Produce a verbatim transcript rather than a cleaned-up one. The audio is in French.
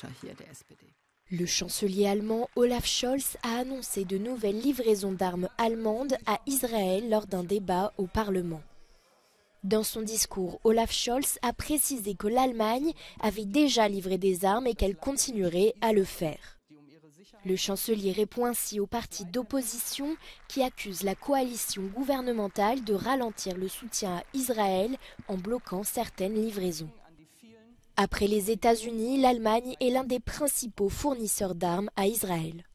Le chancelier allemand Olaf Scholz a annoncé de nouvelles livraisons d'armes allemandes à Israël lors d'un débat au Parlement. Dans son discours, Olaf Scholz a précisé que l'Allemagne avait déjà livré des armes et qu'elle continuerait à le faire. Le chancelier répond ainsi aux partis d'opposition qui accusent la coalition gouvernementale de ralentir le soutien à Israël en bloquant certaines livraisons. Après les États-Unis, l'Allemagne est l'un des principaux fournisseurs d'armes à Israël.